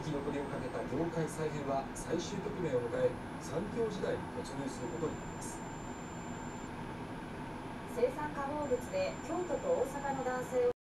生き残りをかけた業界再編は最終局面を迎え、産業時代に突入することになります。 生産化合物で京都と大阪の男性を